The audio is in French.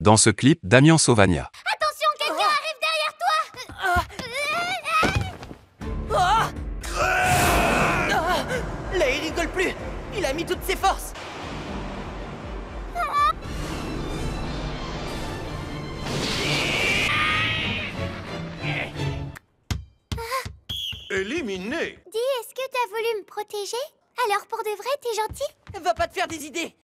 Dans ce clip, Damien Sauvagna. Attention, quelqu'un arrive derrière toi. Là, il rigole plus. Il a mis toutes ses forces. Éliminé. Dis, est-ce que t'as voulu me protéger? Alors pour de vrai, t'es gentil? Va pas te faire des idées.